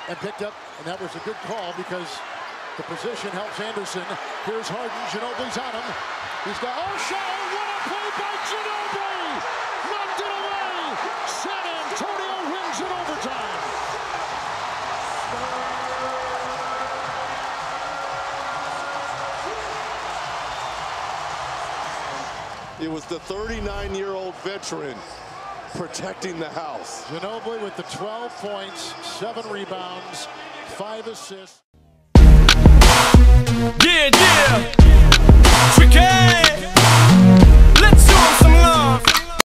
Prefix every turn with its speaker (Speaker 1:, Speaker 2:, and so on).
Speaker 1: and picked up, and that was a good call because the position helps Anderson. Here's Harden. Ginobili's on him. He's got O'Shea. What a play by Ginobili! Knocked it away. San Antonio wins in overtime.
Speaker 2: It was the 39-year-old veteran protecting the house.
Speaker 1: Ginobili with the 12 points, 7 rebounds, 5 assists.
Speaker 3: Yeah, yeah. We came.